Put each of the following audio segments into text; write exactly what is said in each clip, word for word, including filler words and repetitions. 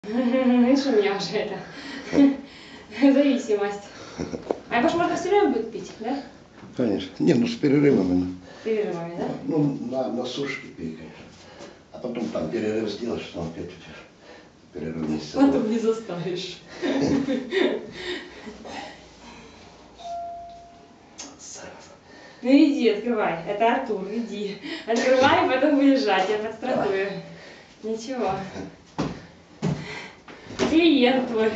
Видишь, у меня уже это зависимость. А его ж можно все время будет пить, да? Конечно. Не, ну с перерывами. С перерывами, да? Ну, на, на сушке пей, конечно. А потом там перерыв сделаешь, там опять у тебя перерыв не сделаешь. Потом не заставишь. Ну иди, открывай. Это Артур, иди. Открывай, потом уезжать, я подстрахую. Ничего. Клиент твой.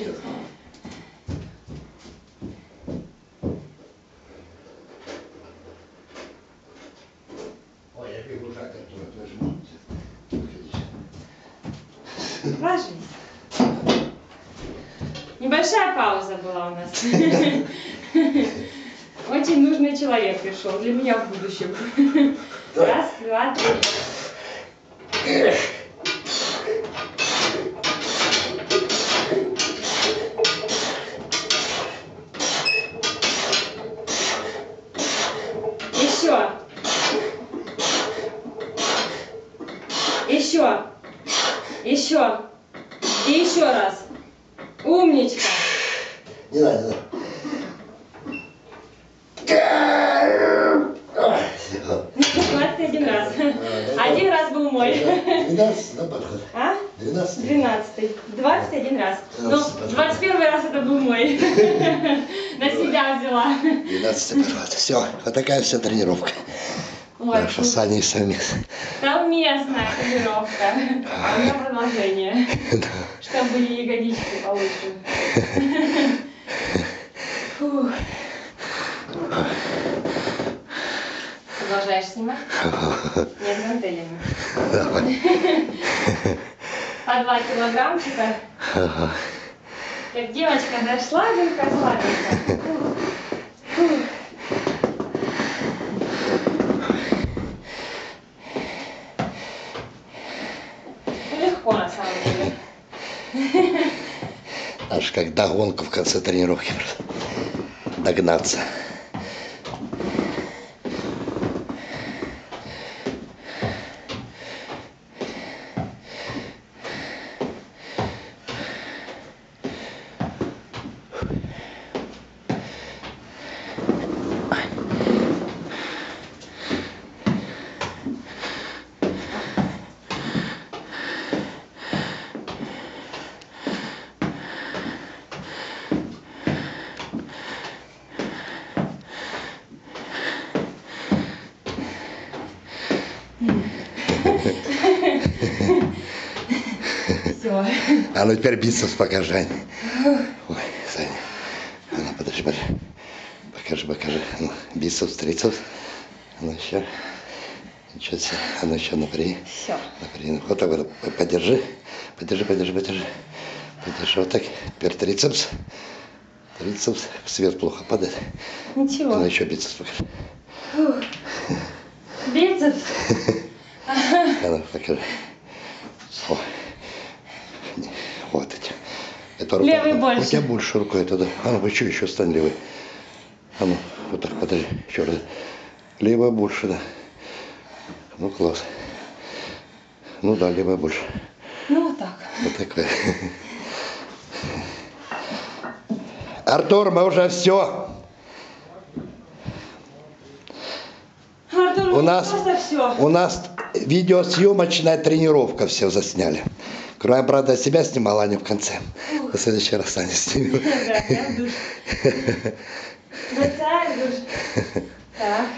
Ой, я бегушак, Артур, возьму. Ложись. Небольшая пауза была у нас. Очень нужный человек пришел для меня в будущем. Раз, два, три. Еще. Еще. Еще. И еще раз. Умничка. Не надо, не надо. двадцать один раз. Один раз был мой. двенадцать, да, подход? А? двенадцать. Двенадцатый. Двадцать один раз. Ну, двадцать первый раз это был мой. На себя взяла. двенадцатый подход. Все, вот такая вся тренировка. Ой, Наша с Аней совместно. совместная тренировка. А у меня продолжение. Чтобы были ягодички получше. Фух. Продолжаешь снимать? Нет, гантелями. Давай. По два килограммчика. Как девочка, да, слабенькая, слабенькая. Фух. Фух. Легко на самом деле. Аж как догонку в конце тренировки. Догнаться. Все. А ну теперь бицепс покажи, Ань. Ой, Саня. А ну подожди, подожди. Покажи, покажи. Ну, бицепс, трицепс. А ну еще. Ничего себе. А ну еще напряги. Все. Напряги. Вот так вот. Подержи. Подержи, подержи, подержи. Подержи. Вот так. Теперь трицепс. Трицепс. Свет плохо падает. Ничего. А ну еще бицепс покажи. Фух. Бицепс. А ну покажи. О. Вот эти. Это рука. Левый больше. У тебя больше рукой это, да. А ну вы что, еще стань левой. А ну, вот так, подожди, еще раз. Левая больше, да. Ну класс. Ну да, левая больше. Ну вот так. Вот такое. Артур, мы уже все. Артур, У нас, все. у нас видеосъемочная тренировка, все засняли. Кроме, правда, себя снимала, а не в конце. В следующий раз Аня снимет. Да, я в душ. Да, в душ. Так.